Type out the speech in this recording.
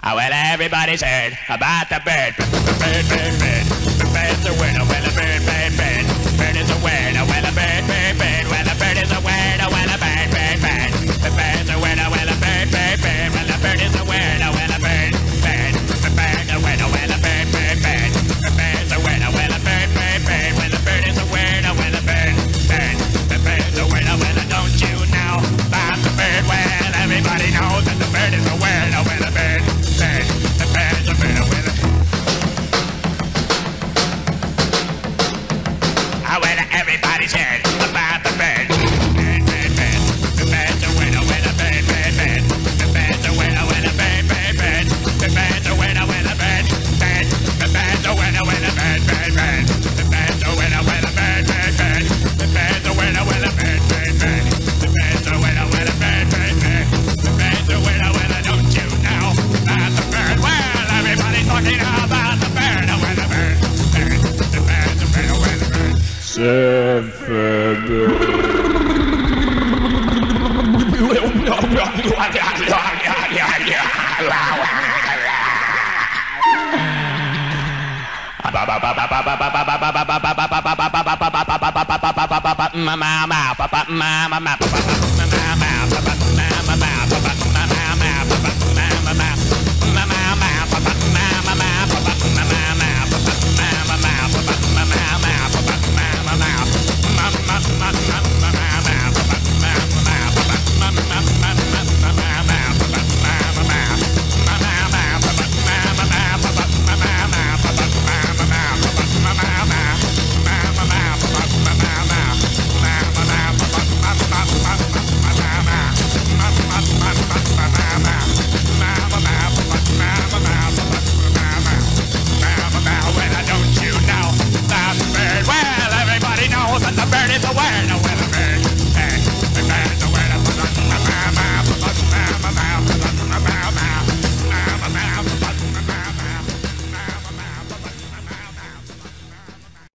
Well, everybody's heard about the bird. Bird, bird, bird. The bird's a word. Well, a bird, bird, bird. Bird is a word. Well, a bird, bird, bird. Well, a bird is a word. Well, a bird, bird, bird. The bird's a word. Well, a bird, bird, bird. Well, a bird is a word. Well, a bird, bird. The bird's a word. Well, a bird, bird, bird. The bird's a word. Well, a bird, bird, bird. Well, a bird is a word. Well, a bird, bird. The bird's a word. Well, don't you know about the bird? Well, everybody knows that the bird is a word. Well, a bird. The bird's a bird with it. Well, everybody's heard about the bird. Bird, bird, bird. The bird's a winner with a bird, bird, bird. The bird's a winner with a bird, bird, bird. The bird's a winner with a bird, bird. The bird's a winner with a bird, bird, bird. The bird's a winner with a bird, bird, bird. The bird's a winner with a bird, bird, bird. The bird's a winner with a bird, bird, bird. The bird's a winner with a don't you know about the bird? Well, everybody's talking about the bird, with a bird, bird. The bird's a winner with a bird. Surfin. Mama